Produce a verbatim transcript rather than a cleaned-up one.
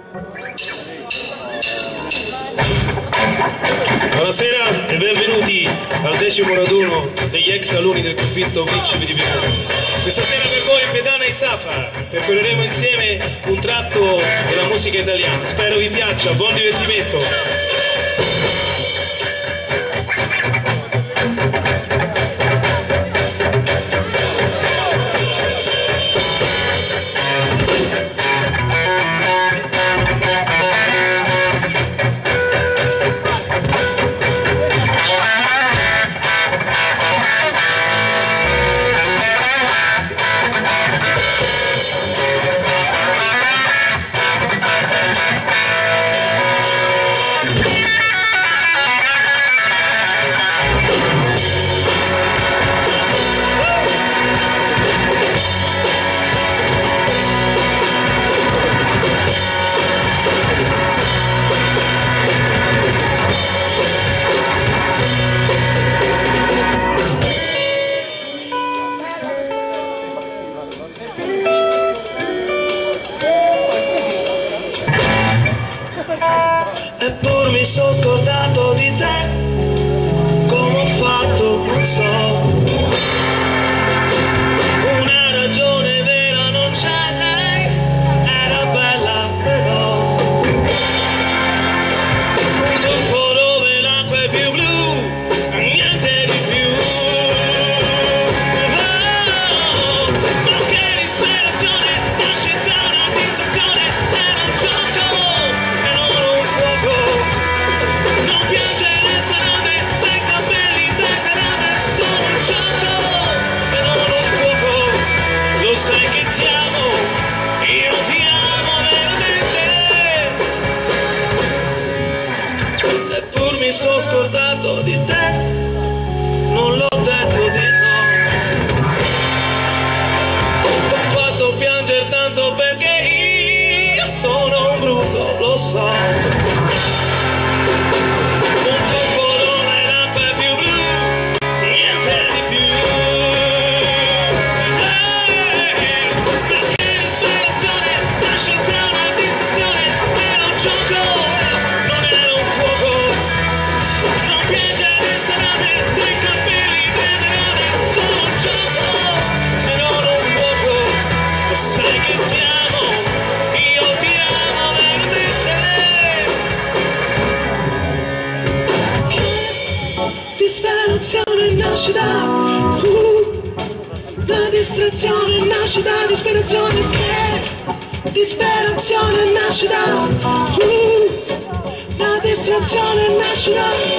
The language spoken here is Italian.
Buonasera e benvenuti al decimo raduno degli ex alunni del convitto Principi di Verona. Questa sera per voi Pedana e Safa percorreremo insieme un tratto della musica italiana. Spero vi piaccia, buon divertimento! Eppur mi sono scordato di te, come ho fatto non so. Una ragione vera non c'è, lei era bella però. Un tuffo dove l'acqua è più blu, niente di più. Oh, ma che disperazione, nasce da una distrazione, era un gioco. Non piangere sarame, dai capelli, dai carame, sono un gioco e non un fuoco. Lo sai che ti amo, io ti amo veramente. Eppur mi sono scordato di te, non l'ho detto di no. T'ho fatto piangere tanto perché io sono un brutto, lo so. Disperazione nasce da uh, la distrazione nasce da disperazione, che disperazione nasce da uh, la distrazione nasce da